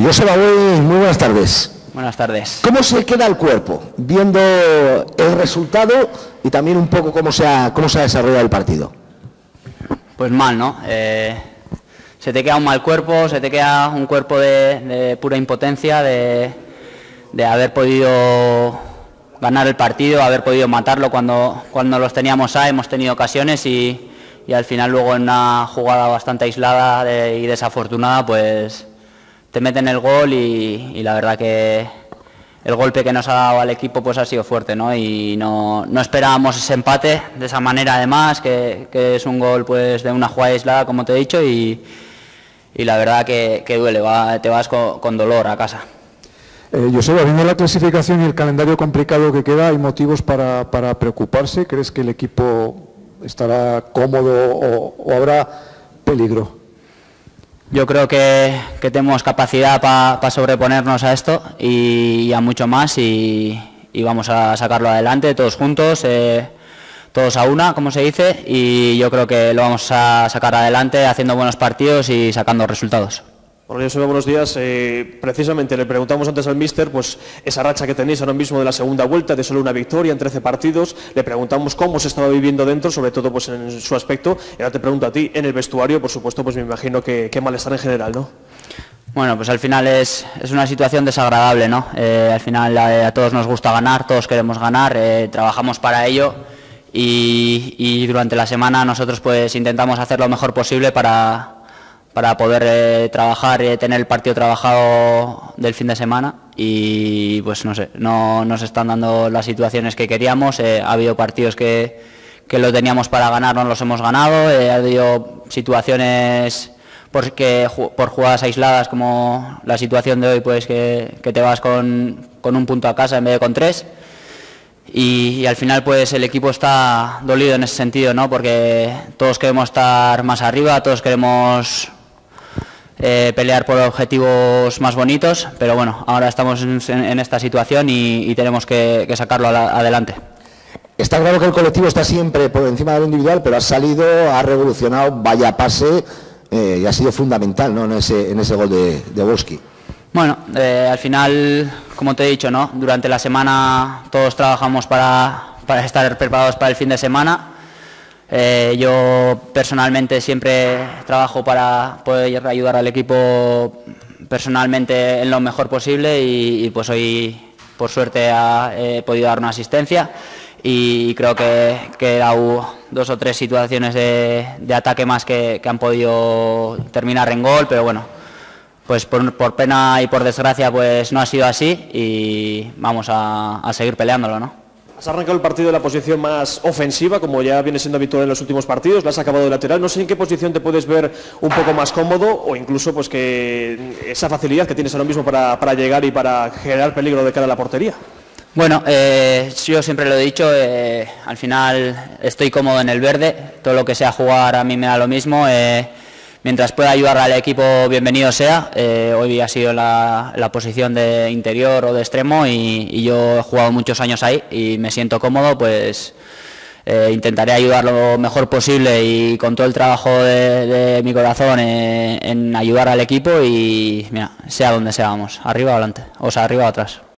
Joseba, muy buenas tardes. Buenas tardes. ¿Cómo se queda el cuerpo viendo el resultado y también un poco cómo se ha desarrollado el partido? Pues mal, ¿no? Se te queda un mal cuerpo, se te queda un cuerpo de pura impotencia, de haber podido ganar el partido, haber podido matarlo cuando los teníamos hemos tenido ocasiones y al final luego en una jugada bastante aislada y desafortunada, pues te meten el gol y la verdad que el golpe que nos ha dado al equipo pues ha sido fuerte, ¿no? Y no esperábamos ese empate de esa manera, además, que es un gol pues de una jugada aislada, como te he dicho, y la verdad que duele, te vas con dolor a casa. Joseba, viendo la clasificación y el calendario complicado que queda, ¿hay motivos para preocuparse? ¿Crees que el equipo estará cómodo o habrá peligro? Yo creo que tenemos capacidad para sobreponernos a esto y a mucho más y vamos a sacarlo adelante todos juntos, todos a una, como se dice, y yo creo que lo vamos a sacar adelante haciendo buenos partidos y sacando resultados. Hola, Joseba, buenos días. Precisamente le preguntamos antes al míster pues esa racha que tenéis ahora mismo de la segunda vuelta, de solo una victoria en 13 partidos. Le preguntamos cómo se estaba viviendo dentro, sobre todo pues en su aspecto. Y ahora te pregunto a ti, en el vestuario, por supuesto, pues me imagino que malestar en general, ¿no? Bueno, pues al final es una situación desagradable, ¿no? Al final a todos nos gusta ganar, todos queremos ganar, trabajamos para ello y durante la semana nosotros pues intentamos hacer lo mejor posible para poder trabajar y tener el partido trabajado del fin de semana y pues no sé, no nos están dando las situaciones que queríamos. Ha habido partidos que lo teníamos para ganar, no los hemos ganado, ha habido situaciones por jugadas aisladas como la situación de hoy, pues que te vas con un punto a casa en vez de con 3. Y al final pues el equipo está dolido en ese sentido, ¿no? Porque todos queremos estar más arriba, todos queremos pelear por objetivos más bonitos, pero bueno, ahora estamos en esta situación y tenemos que sacarlo adelante. Está claro que el colectivo está siempre por encima de lo individual, pero ha salido, ha revolucionado, vaya pase, y ha sido fundamental, ¿no? en ese gol de Wolski. Bueno, al final, como te he dicho, ¿no? Durante la semana todos trabajamos para estar preparados para el fin de semana. Yo personalmente siempre trabajo para poder ayudar al equipo personalmente en lo mejor posible y pues hoy por suerte he podido dar una asistencia y creo que he dado 2 o 3 situaciones de ataque más que han podido terminar en gol, pero bueno, pues por pena y por desgracia pues no ha sido así y vamos a seguir peleándolo, ¿no? Has arrancado el partido de la posición más ofensiva, como ya viene siendo habitual en los últimos partidos, la has acabado de lateral. No sé en qué posición te puedes ver un poco más cómodo o incluso pues que esa facilidad que tienes ahora mismo para llegar y para generar peligro de cara a la portería. Bueno, yo siempre lo he dicho, al final estoy cómodo en el verde, todo lo que sea jugar a mí me da lo mismo. Mientras pueda ayudar al equipo, bienvenido sea. Hoy ha sido la posición de interior o de extremo y yo he jugado muchos años ahí y me siento cómodo, pues intentaré ayudar lo mejor posible y con todo el trabajo de mi corazón en ayudar al equipo y mira, sea donde sea, vamos, arriba o adelante, o sea, arriba o atrás.